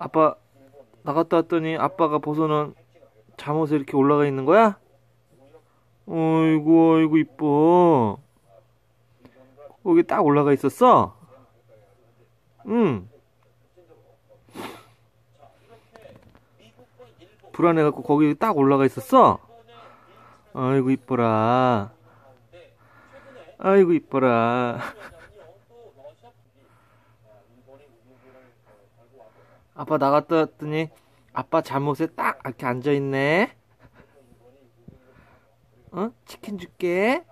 아빠 나갔다 왔더니 아빠가 벗어놓은 잠옷에 이렇게 올라가 있는 거야? 어이구, 어이구, 이뻐. 거기 딱 올라가 있었어? 응. 불안해갖고 거기 딱 올라가 있었어? 아이고, 이뻐라. 아이고, 이뻐라. 아빠 나갔다 왔더니 아빠 잠옷에 딱 이렇게 앉아있네. 어? 치킨 줄게.